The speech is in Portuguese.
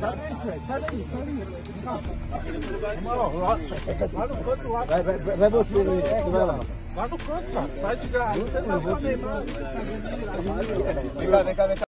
Vai você, vai lá. Lá no canto, cara. Sai de graça. Você sabe o Neymar. Vem cá.